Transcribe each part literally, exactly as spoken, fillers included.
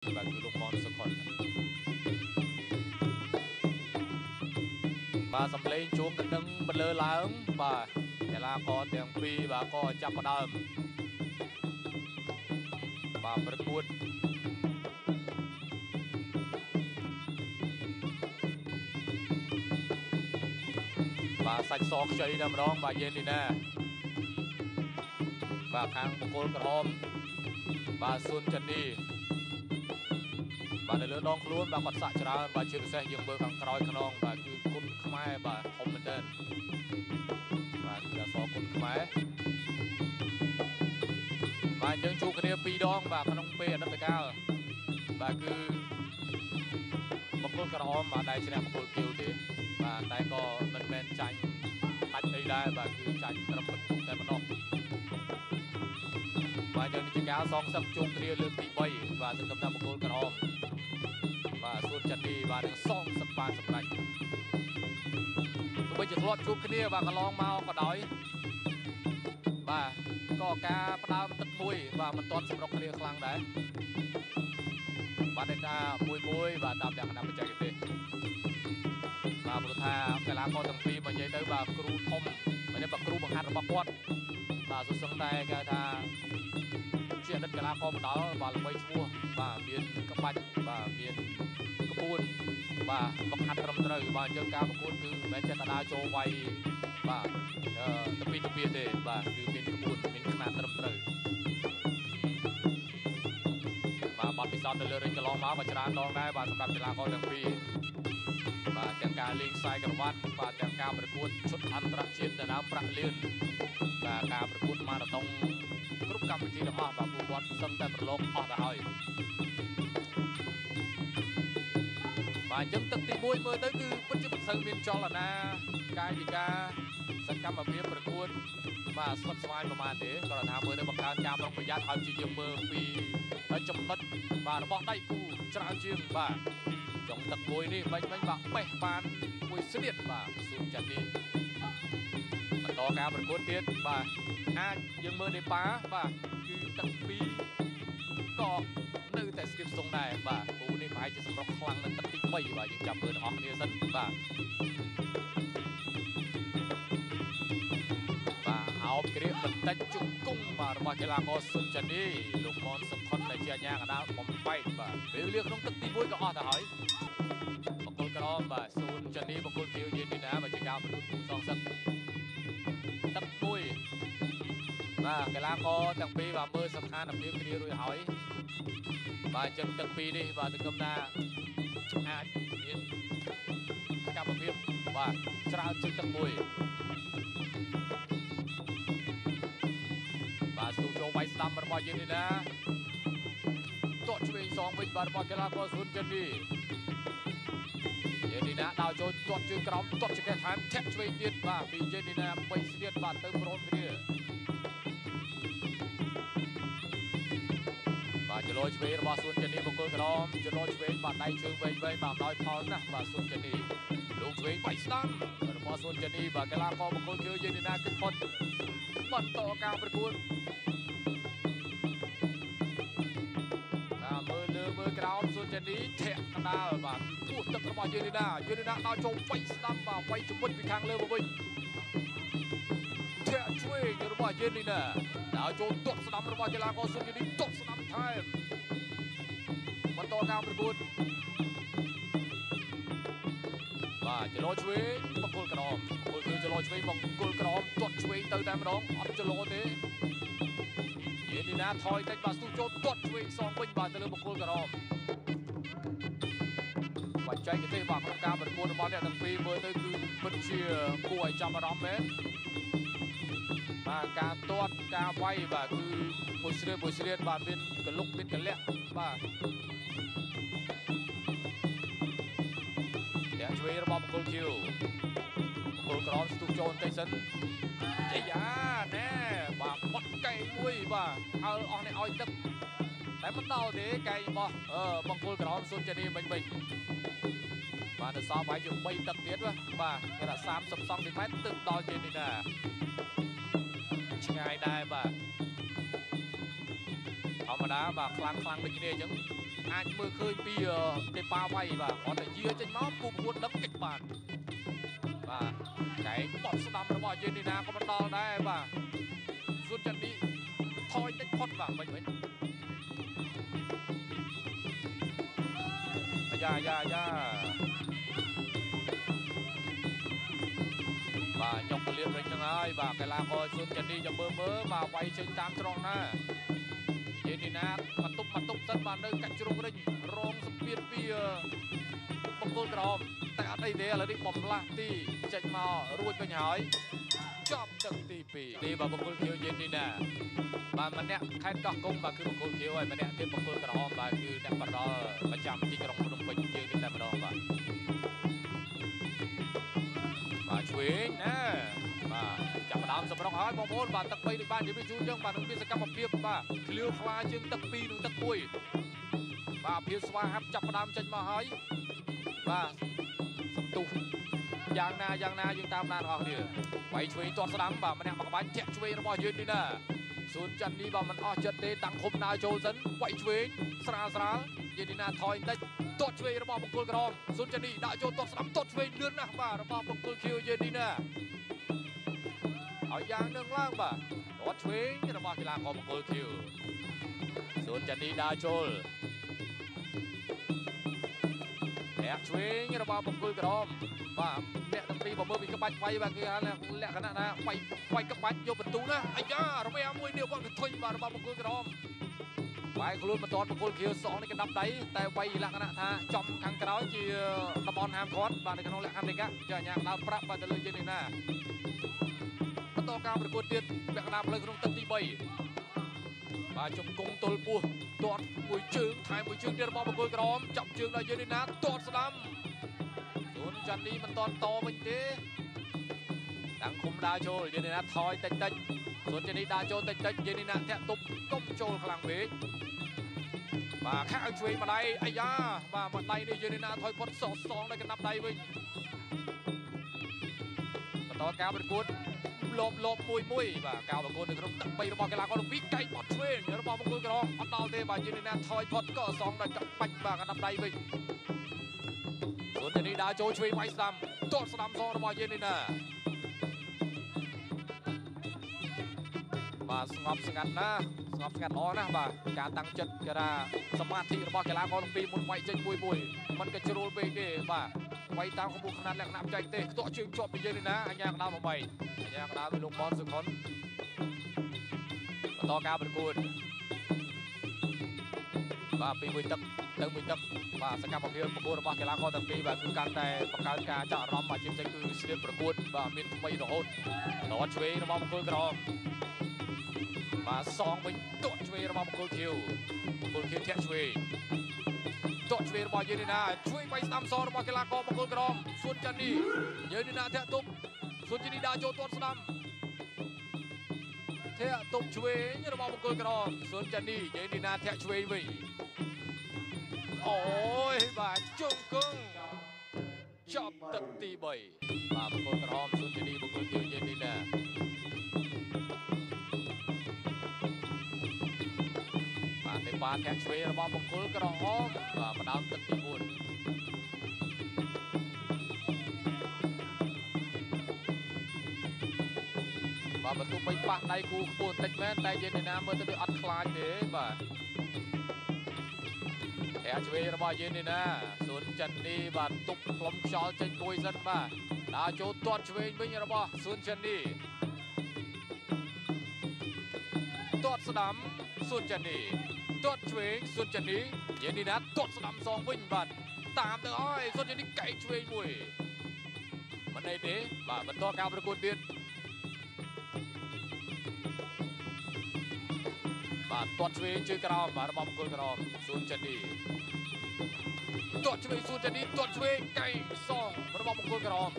và cứ lúc món sực còn và sầm lên chuông cái nâng bật lơ lá ứng và để là có tiếng phi và có chắp vào đầm và bật cuốn và sạch sọc chơi đầm đó và yên đi nè và khang một côn cờ hôm và xuân chân đi vàในเรื่องน้องคล้วนบางคนสะจราบางเชื่อเสียยังเบอร์ขังกรอยขนองบางคือคุณขมายบางคอมเมนเดนบางคือสอคุณขมายบางยังชูคะแนนปีดองบางขนมเปียนัตกาบางคือบางคนกระหอมบางได้ชนะบางคนคิวดีบางได้ก็มันเป็นจันตัดได้บางคือจันกระปุกแต่มันนอกบางยังจะก้าวสองสับจูงคะแนนเลือกตีใบบางจะกำลังบางคนกระหอมvà xuân chân đi và đường song sập bàn sập lạnh tụi bây giờ lọt chụp cái nia và cả lon mau cả đói và có cá đam tất mùi và mình toàn sập rọc cái nia khang đấy và đây là mùi mùi và tạm dạng nằm bên trái cái và một thà cái lá con thằng phi mà dây tới và kêu thom mà đây bạc kêu bằng hạt bạc quạt và số sân tay cái thà chuyện đất cái lá con đó và là mấy chua và miền các bạch và miềnกปูนบ่าบักหัดรำเตยบ่าเจ้าการบักปูนคือแม้จะตาโจไวบ่าเอ่อตะปีตะเปียเดบ่าคือเป็นกปูนเป็นขนาดรำเตยบ่าบอลพิซซ่าเดลเลอร์จะลองมาบัจจารลองได้บ่าสำหรับเวลาเขาทั้งปีบ่าเจ้าการลิงไซกระวัดบ่าเจ้าการประกวดชุดอันตรชินแต่น้ำประเลียนบ่าการประกวดมาตรงกรุ๊ปกรรมวิธีละอ้อบ่าผู้บอลซึ่งแต่ประโลกอ้อแต่หอยmà chân thực thì môi mơ tới cứ bất chấp sân biên cho là na cái gì cả sân cam ở phía bờ cuốn và xuất xoay mà màn thế còn là tham mơ tới bậc cao cao trong thời gian thời chỉ dùng mơ vì ở trong đất và nó bỏ tay cu trao chiêng và trong thực môi đi bánh bánh bạc bẻ bàn môi xuất điện và xuống chặt đi to cao bờ cuốn tiến và a dùng mơ để phá và cứ tận bi có nơi tại skip sông này và cú này phải chỉ sắm rọc khăng nên tất tích bay và những chạm bờ ọt nia sân và và áo kia bật tay chung cung và và cái là có xuân chân đi lục món sập con này chia nhang ở đó bóng bay và nếu liếc không tất tích mũi có ọt hỏi một con cờ và xuân chân đi một con tiêu nhiên đi ná và chỉ cao một chút song sân tất mũi và cái là có thằng pi và mưa sập khan làm tiêu kia rồi hỏi và chân tật phi đi và từ cầm na à biến cam một phim và trao chân tật mùi và sưu cho bay stam vào bao nhiêu đi nè chọn chuyện song mình và bao cái là có xuống chân đi vậy đi nè đào cho chọn chuyện còng chọn chuyện cái thán thép chuyện tiền và vì trên đi nè bay tiền và tới pro kia vàจะลอยเฉยว่าส่วนจะนี้บางคนกระดอมจะลอยเฉยบาดได้เชิงเวย์เวย์บาดน้อยพอนะว่าส่วนจะนี้ลูกเวย์ไปตั้งว่าส่วนจะนี้บาดกระลาคอบางคนเชื่อยืนในหน้าขึ้นพอดบอลต่อการประกวดมือเลือมือกระดอมส่วนจะนี้แทะกระดาบาดพูดตึกกระบอกยืนในหน้ายืนในหน้าดาวโจมไปตั้งบาดไปจุดบนปีคางเลือมาวิ่งแทะช่วยกระบอกยืนในหน้าดาวโจมตดสนามกระบอกกระลาคอส่วนจะนี้ตดสนามไทยมันต่อการประกวดว่าจะลอยช่วยบังคุลกระดอมบังคุลคือจะลอยช่วยบังคุลกระดอมตดช่วยเติมแต่มาดองอัดจะลอยเตะเย็นดีนะถอยแต่บาสตูโจตดช่วยสองวิ่งบาดเตะบังคุลกระดอมปัจจัยกิจวัตรของการประกวดบอลเนี่ยทั้งปีเมื่อเตะคือเป็นเชียร์ป่วยจำมาดอมเมนมาการตดการไว้บ่าคือบุษเรียนบุษเรียนบาดเป็นกระลุกเป็นกระเละบ่าช่วยระบอบกอลคิวกอลกรอบสตูโจนเตสันเจียแน่บ่าวัดไก่มุ้ยบ่าเอาออกในอ้อยตึกแต่มันเต่าเด็กไก่บ่เออบางกอลกรอบสุดจะดีbình bìnhบ่าเดือดซ้อมไปอยู่ใบตึกเตี้ยด้วยบ่าขนาดสามสิบสองเมตรตึกดอยเจนี่น่ะช่างไงได้บ่าธรรมดาบ่าคลังคลังไปกินเองจังអាចមើលឃើញពីទេប៉ាវៃបាទគាត់តែយាចេញមកគូប្រកួតដឹកកិច្ចបានបាទកែងបត់ស្ដាំរបស់យេនីណាក៏មិនដល់ដែរបាទសុនចាន់ឌីថយតិចផុតបាទមិនវិញយ៉ាយ៉ាយ៉ាបាទចុកពលានវិញហ្នឹងហើយបាទកីឡាករសុនចាន់ឌីចាំមើលមើលបាទវាយជើងតាមច្រកណាយេនីណាមកតុបមកតុបសិនបាទនៅកាច់ជ្រុងរិញរងសម្ពាធពីបង្គោលក្រមតែអត់អីទេឥឡូវនេះបំលាស់ទីចេញមករួចវិញហើយចប់ទឹកទីពីរទីបាទបង្គោលខៀវយេនីណាបាទម្នាក់ខេត្តកោះកុងបាទគឺបង្គោលខៀវហើយម្នាក់ទៀតបង្គោលក្រមបាទគឺអ្នកបរោប្រចាំទីក្រុងភ្នំពេញយើងនេះតែម្ដងបាទបាទឆ្វេងណាបាទចាប់ដើមសម្រុកហើយបងប្អូនបាទទឹកបីដូចបាននិយាយជូនចឹងបាទនឹងមានសកម្មភាពបាទឃ្លាវខ្លាជើងទឹកពីរនិងទឹកមួយបាទភាពស្វាហាប់ចាប់ដើមចេញមកហើយបាទសំទុះយ៉ាងណាយ៉ាងណាយើងតាមដានរបស់គ្នាវាយឆ្វេងទាត់ស្ដាំបាទម្នាក់មកក្បាច់ធាក់ឆ្វេងរបស់យើងនេះណាសុនចាន់ឌីបាទមិនអស់ចិត្តទេតាំងឃុំដើរចូលសិនវាយឆ្វេងស្រាលស្រាលយើងនេះណាថយបន្តិចទាត់ឆ្វេងរបស់បង្គោលក្រមសុនចាន់ឌីដាក់ចូលទាត់ស្ដាំទាត់ឆ្វេងលឿនណាស់បាទរបស់បង្គោលខៀវយើងនេះណាឲ្យយ៉ាងនឹងឡើងបាទទាត់ឆ្វេងរបស់កីឡាករបង្គោលខៀវសុនចាន់ឌីដើរចូលអ្នកឆ្វេងរបស់បង្គោលក្រមបាទអ្នកទាំងពីរបើមើលពីក្បាច់វាយបាទគឺលក្ខណៈណាវាយវាយក្បាច់យកបន្ទូណាអាយ៉ារវែមួយនេះវត្តកន្ធុយបាទរបស់បង្គោលក្រមវាយខ្លួនបន្ទាត់បង្គោលខៀវសងនេះកណ្ដាប់ដៃតែវាយលក្ខណៈថាចំខាងក្រោយជាតំបន់ហាមឃាត់បាទនៅក្នុងលក្ខណៈនេះចាអញ្ញាដើមប្រាក់បាទទៅលើយើងនេះណាបន្តការប្រកួតទៀតពាក់កណ្ដាលផ្លូវក្នុងទឹកទីបីបាទជង្គង់ទល់ពោះទាត់មួយជើងថែមមួយជើងទៀតរបស់បង្គោលក្រមចាប់ជើងដល់យើងនេះណាទាត់ស្ដាំសុនចាន់ឌីមិនតន់តវិញទេតាំងឃុំដើរចូលយើងនេះណាថយតិចតិចសុនចាន់ឌីដើរចូលតិចតិចយើងនេះណាធាក់ទប់កុំចូលខ្លាំងពេកបាទខាក់ឲ្យឆ្វេងម្ដាយអាយ៉ាបាទម្ដាយនេះយើងនេះណាថយផុតសងសងដល់កណ្ដាប់ដៃវិញបន្តការប្រកួតលបលបមួយមួយបាទការប្រកួតនៅក្នុងទឹកបីរបស់កីឡាករទាំងពីរកែងបត់ឆ្វេងរបស់បង្គោលក្រមអត់ដល់ទេបាទយើងនេះណាថយផុតក៏សងដល់កាប់បាច់បាទកណ្ដាប់ដៃវិញសុនចាន់ឌីដើរចូលឆ្វេងវាយស្ដាំទាត់ស្ដាំសងរបស់យើងនេះណាបាទស្ងប់ស្ងាត់ណាស្ងប់ស្ងាត់ល្អណាស់បាទការតាំងចិត្តគេថាសមាធិរបស់កីឡាករទាំងពីរមុនវាយចេញមួយមួយមិនក៏ជ្រុលពេកទេបាទវាយតាមកម្ពស់ខ្នាតលក្ខណៈបច្ចេកទេសខ្ទាក់ជើងជាប់ពីយើងនេះណាអញ្ញាកណ្ដាលបំបីអញ្ញាកណ្ដាលពីលោកបនសុខុនបន្តការប្រកួតបាទពីមួយទឹកទៅមួយទឹកបាទសកម្មភាពប្រកួតរបស់កីឡាករទាំងពីរបាទគឺកាន់តែបង្កើនការចាប់អារម្មណ៍បាទជាពិសេសគឺស្រៀបប្រកួតបាទមានថ្មីរហូតតឆ្វេងរបស់បង្គោលក្រមបាទសងវិញទាត់ឆ្វេងរបស់បង្គោលខៀវបង្គោលខៀវធាក់ឆ្វេងទាត់ឆ្វេងរបស់យើងនេះណាឆ្វេងវាយស្ដាំសងរបស់កីឡាករបង្គោលក្រមសុនចាន់ឌីយើងនេះណាធាក់ទប់សុនចាន់ឌីដើរចូលទាត់ស្ដាំធាក់ទប់ឆ្វេងរបស់បង្គោលក្រមសុនចាន់ឌីយើងនេះណាធាក់ឆ្វេងវិញអូយបាទជង្គង់ចប់ទឹកទីបីបាទបង្គោលក្រមសុនចាន់ឌីបង្គោលខៀវយើងនេះណាបាទទេបាទធាក់ឆ្វេងរបស់បង្គោលក្រមបាទបដើមទឹកទីបួនបាទបន្ទុកបីប៉ះដៃគូខ្ពស់តិចមែនតែយើងនេះណាមើលទៅដូចអត់ខ្លាចទេបាទធាក់ឆ្វេងរបស់យើងនេះណាសុនចាន់ឌីបាទទប់ផ្លុំខ្យល់ចេញមួយសិនបាទដើរចូលទាត់ឆ្វេងវិញរបស់សុនចាន់ឌីទាត់ស្ដាំសុនចាន់ឌីទាត់ឆ្វេងសុនចាន់ឌីយើងនេះណាទាត់ស្ដាំសងវិញបាទតាមទៅអើយសុនចាន់ឌីកែកឆ្វេងមួយមិនអីទេបាទបន្តការប្រកួតទៀតបាទទាត់ឆ្វេងជើងក្រោមបាទរបស់បង្គោលក្រមសុនចាន់ឌីទាត់ឆ្វេងសុនចាន់ឌីទាត់ឆ្វេងកែងសងរបស់បង្គោលក្រម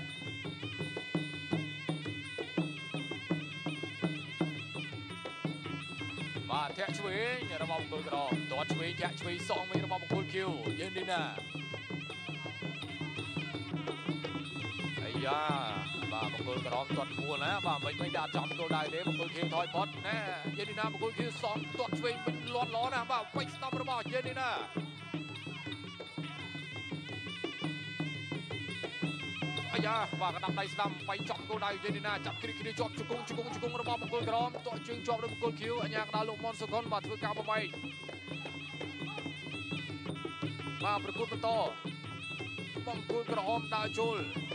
បាទធាក់ឆ្វេងរបស់បង្គោលក្រមទាត់ឆ្វេងធាក់ឆ្វេងសងវិញរបស់បង្គោលខៀវយើងនេះណាអាយ៉ាបាទបង្គោលក្រមទាត់ខ្លួនណាបាទមិនមិនដាក់ចំទល់ដៃទេបង្គោលខៀវថយផុតណាយើងនេះណាបង្គោលខៀវសងទាត់ឆ្វេងវិញលាត់ល្អណាស់បាទពេជ្រស្ដាប់របស់យើងនេះណាអាយ៉ាបាទកណ្ដាប់ដៃស្ដាំបៃចំគោលដៅយេនីណាចាប់គ្រីគ្រីជាប់ជង្គង់ជង្គង់ជង្គង់របស់បង្គោលក្រមតោះជើងជាប់របស់បង្គោលខៀវអញ្ញាកណ្ដាលលោកមុនសុខុនបាទធ្វើការបបែកបាទប្រកួតបន្តបង្គោលក្រមដើរចូល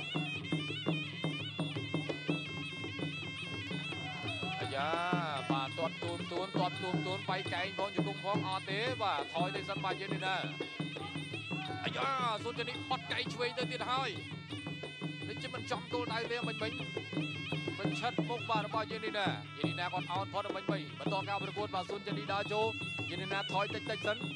អាយ៉ាបាទទាត់ទូនទូនទាត់ទូនទូនបៃកែងផងជង្គង់ផងអត់ទេបាទថយទៅសិនបាទយេនីណាអាយ៉ាសុនចានីបាត់កែងឆ្វេងទៅទៀតហើយនេះជាមិនចំគោលដៅទេមិញមិញមិនឆិតមុខបាទរបស់យេនីណាយេនីណាគាត់អោតផុតមិញមិញបន្តការប្រកួតបាទសុនចានីដើរចូលយេនីណាថយតិចតិចសិន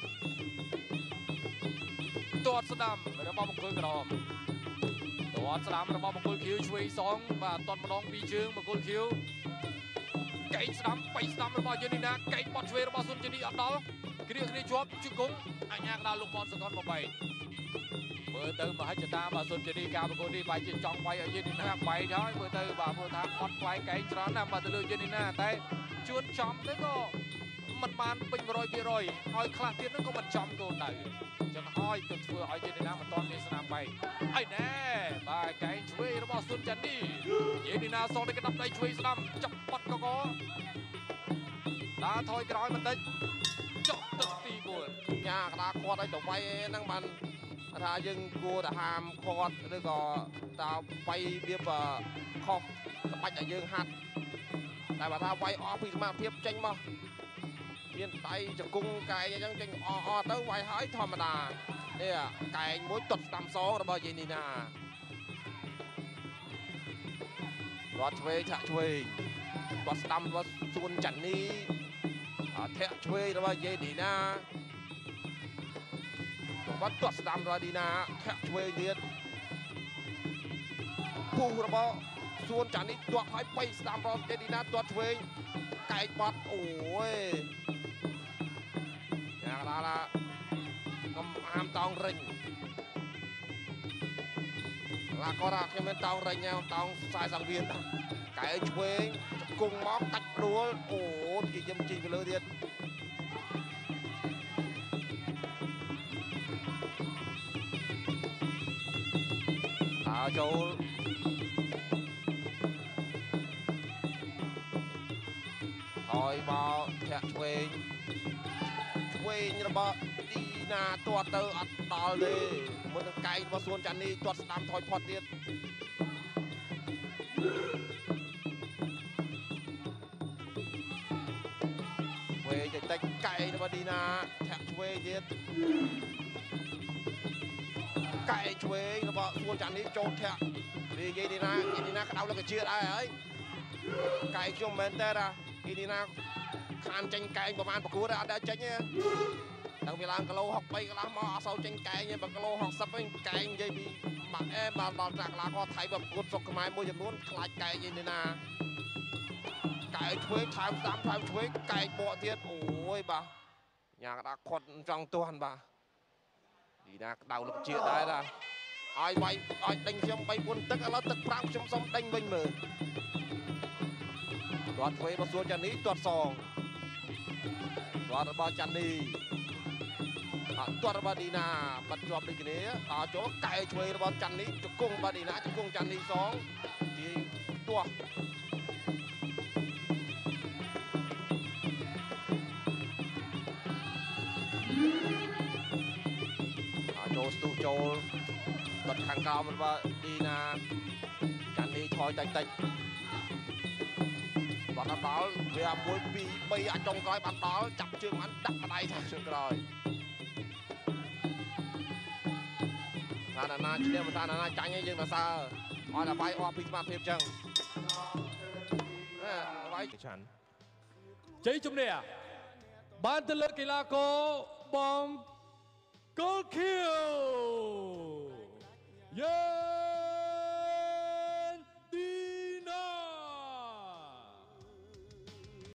ទាត់ស្ដាំរបស់បង្គោលក្រមទាត់ស្ដាំរបស់បង្គោលខៀវឆ្វេងសងបាទទាត់ម្ដងពីរជើងបង្គោលខៀវកែងស្ដាំបៃស្ដាំរបស់យេនីណាកែងបត់ឆ្វេងរបស់សុនចានីអត់ដល់គ្រាគ្រាជាប់ជង្គង់អញ្ញាកណ្ដាលលោកមនសកលបបែកមើលទៅមហិច្ឆតាបាទសុនចានីការប្រកួតនេះបែរជាចង់វាយឲ្យយេនីណាបែកហើយមើលទៅបាទព្រោះថាអត់ខ្វាយកែងច្រើនណាស់បាទទៅលើយេនីណាតែជួនចំទៅក៏មិនបានពេញ một trăm phần trăm ហើយខ្លះទៀតនោះក៏មិនចំគោលដៅចឹងហើយទៅធ្វើឲ្យយេនីណាមិនទាន់មានស្នាមបែកអីណែបាទកែងឆ្វេងរបស់សុនចានីយេនីណាសងទៅកណ្ដាប់ដៃឆ្វេងស្ដាំចាប់បាត់កកដើរថយក្រោយបន្តិចចុះទឹកទីបួនញ៉ាកដាគាត់ឲ្យទៅវាយហ្នឹងបានថាយើងគួរតែហាមគាត់ឬក៏តើវាយវាខុសសម្បាច់ឲ្យយើងហាត់តែបើថាវាយអស់ពីសមត្ថភាពចេញមកមានដៃជង្គង់កែងអញ្ចឹងចេញអស់អស់ទៅវាយហើយធម្មតានេះកែងមួយទាត់ស្ដាំសងរបស់យេនីណារត់ឆ្វេងឆាក់ឆ្វេងទាត់ស្ដាំរបស់សួនចាន់នីធាក់ឆ្វេងរបស់យេនីណាគាត់ទាត់ស្ដាំរបស់ឌីណាធាក់ឆ្វេងទៀតពុះរបស់សួនចាន់នេះទាត់ឲ្យបីស្ដាំរបស់យេនីណាទាត់ឆ្វេងកែកបាត់អូយយ៉ាងណាឡាកុំហាមតោងរិញឡាគាត់ថាខ្ញុំមានតោងរិញហើយតោងខ្សែសង្វៀនកែឆ្វេងគង់មកកាច់ព្រួលអូនិយាយជីទៅលើទៀតដើរចូលហើយមកធាក់ឆ្វេងឆ្វេងរបស់ឌីណាទាត់ទៅអត់ដល់ទេមុននឹងកែងរបស់សួនចាន់នីទាត់ស្ដាំថយផុតទៀតឆ្វេងតិចតិចកែងរបស់ឌីណាធាក់ឆ្វេងទៀតកែងឆ្វេងរបស់សួនចាន់នីចូលធាក់និយាយឌីណាឌីណាក្តៅលើកជាដែរហើយកែងខ្ញុំមែនតើណាឌីណាខានចេញកែងប្រហែលប្រកួតអត់ដែរចេញទេតាំងពីឡើងគីឡូហុកបីកន្លះមកអត់សូវចេញកែងទេបើគីឡូហុកសិបវិញកែងនិយាយពីមកអែមកដល់ត្រាក់កន្លះគាត់ថៃប្រកួតស្រុកខ្មែរមួយចំនួនខ្លាចកែងឯណាកែងឆ្វេងថែមស្ដាំថែមឆ្វេងកែងបកទៀតអូយបាទញ៉ាកដាក់គាត់ចង់ទាន់បាទឌីណាក្តៅលឹកជាដែរតាឲ្យវាយឲ្យដេញខ្ញុំបីបួនទឹកឥឡូវទឹកប្រាំខ្ញុំសុំដេញវិញមើលទាត់ឆ្វេងរបស់សួនចាន់នីទាត់សងទាត់របស់ចាន់នីទាត់របស់ឌីណាបាត់ជាប់ដូចគ្នាដល់ចូលកែឆ្វេងរបស់ចាន់នីជង្គង់របស់ឌីណាជង្គង់ចាន់នីសងទាញទាស់ចូលស្ទុះចូលទាត់ខាងក្រោមរបស់ឌីណាចាន់នីថយតិចតិចបាត់ដល់វាមួយពីរបីអាចចុងក្រោយបាត់ដល់ចាប់ជើងបានដាក់ម្ដាយថាជើងក្រោយថាណាឈ្នះមិនថាណាចាញ់ឯងយើងទៅសើអត់តែបាយអស់ពីសមត្ថភាពចឹងអើបាយឆាន់ជ័យជំនះបានទៅលើកីឡាករបងគោលខៀវយេ